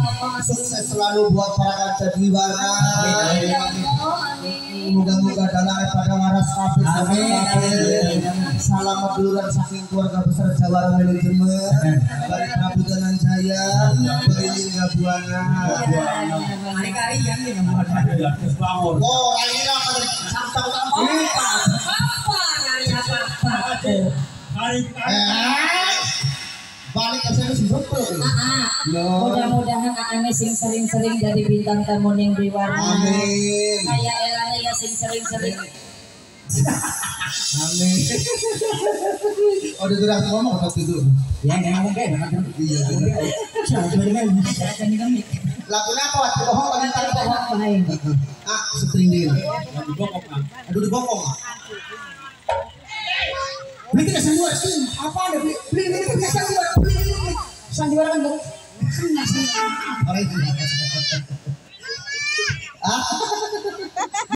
Sukses selalu buat para sandiwara. Moga-moga dalam pada waras kabeh. Salam duluran saking keluarga besar Jawara Manajemen. Bari Prabu Danang Jaya, Bari Gabuana. Hari-hari yang ini nggak bangun. Oh, alira pada sampai balik ke sana sih betul. Mudah-mudahan ane sing sering-sering jadi bintang tamu ning Dewarna. Amin. Kayak elane ya sing sering-sering. Amin. Oh, udah ngomong waktu itu. Ya ngomong deh. Iya. Lagunya apa? Waktu bohong lagi tadi bohong. Ah, setring dia. Aduh dibokong. Beli kita sandiwara sih. Apa ada beli kita sandiwara. Sandiwara kan. Ah.